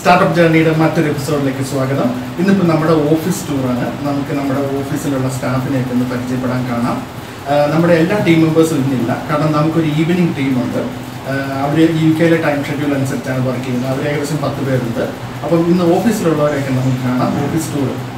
Startup ജേർണിയുടെ മറ്റൊരു എപ്പിസോഡിലേക്ക് സ്വാഗതം. ഇന്നിപ്പോൾ നമ്മുടെ ഓഫീസ് ടൂറാണ്. നമുക്ക് നമ്മുടെ ഓഫീസിലുള്ള സ്റ്റാഫിനെയൊക്കെ ഒന്ന് പരിചയപ്പെടാൻ കാണാം. നമ്മുടെ എല്ലാ ടീം മെമ്പേഴ്സും ഇന്നില്ല, കാരണം നമുക്കൊരു ഈവനിങ് ടീമുണ്ട്. അവർ UK ടൈം ഷെഡ്യൂൾ അനുസരിച്ചാണ് വർക്ക് ചെയ്യുന്നത്. അവർ ഏകദേശം 10 പേരുണ്ട്. അപ്പം ഇന്ന് ഓഫീസിലുള്ളവരെയൊക്കെ നമുക്ക് കാണാം. Office tour